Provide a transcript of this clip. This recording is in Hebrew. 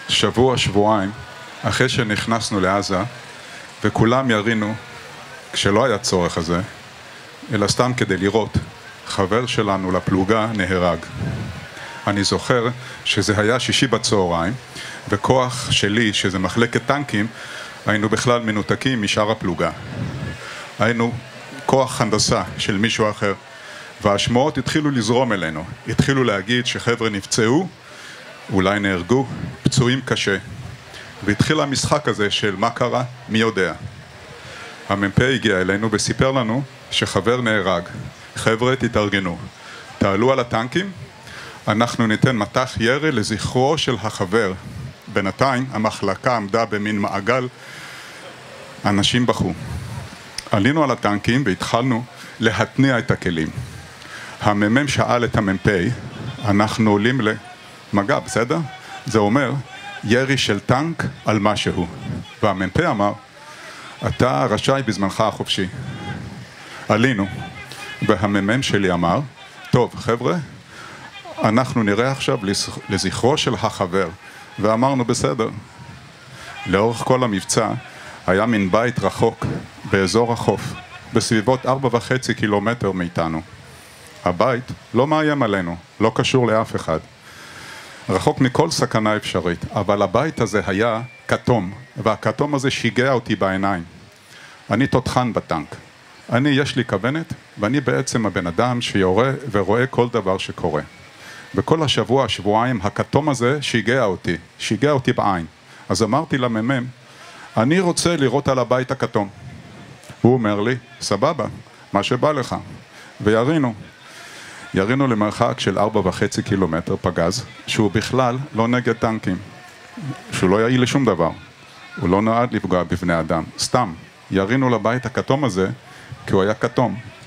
שבועיים, אחרי שנכנסנו לעזה, וכולם ירינו, כשלא היה צורך הזה, אלא סתם כדי לראות, חבר שלנו לפלוגה נהרג. אני זוכר שזה היה 6 בצהריים, וכוח שלי, שזה מחלקת טנקים, היינו בכלל מנותקים משאר הפלוגה. היינו כוח הנדסה של מישהו אחר, והשמועות התחילו לזרום אלינו. התחילו להגיד שחבר'ה נפצעו, אולי נהרגו, פצועים קשה. והתחיל המשחק הזה של מה קרה, מי יודע. המ"פ הגיע אלינו וסיפר לנו שחבר נהרג. חבר'ה, תתארגנו. תעלו על הטנקים, אנחנו ניתן מטח ירי לזכרו של החבר. בינתיים המחלקה עמדה במין מעגל, אנשים בכו. עלינו על הטנקים והתחלנו להתניע את הכלים. המ"מ שאל את המ"פ, אנחנו עולים למגע, בסדר? זה אומר ירי של טנק על משהו. והמ"פ אמר, אתה רשאי בזמנך החופשי. עלינו, והמ"מ שלי אמר, טוב חבר'ה, אנחנו נראה עכשיו לזכרו של החבר. ואמרנו בסדר. לאורך כל המבצע היה מין בית רחוק באזור החוף, בסביבות 4.5 קילומטר מאיתנו. הבית לא מאיים עלינו, לא קשור לאף אחד. רחוק מכל סכנה אפשרית, אבל הבית הזה היה כתום, והכתום הזה שיגע אותי בעיניים. אני תותחן בטנק. יש לי כוונת, ואני בעצם הבן אדם שיורה ורואה כל דבר שקורה. וכל שבועיים, הכתום הזה שיגע אותי בעין. אז אמרתי למ"מ, אני רוצה לראות על הבית הכתום. הוא אומר לי, סבבה, מה שבא לך. ירינו למרחק של 4.5 קילומטר פגז, שהוא בכלל לא נגד טנקים, שהוא לא יעיל לשום דבר. הוא לא נועד לפגוע בבני אדם, סתם. ירינו לבית הכתום הזה, כי הוא היה כתום.